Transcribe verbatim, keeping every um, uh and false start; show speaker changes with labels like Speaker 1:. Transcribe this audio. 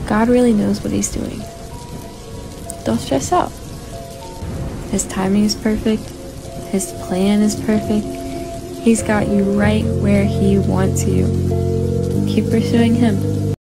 Speaker 1: God really knows what he's doing. Don't stress out. His timing is perfect. His plan is perfect. He's got you right where he wants you. Keep pursuing him.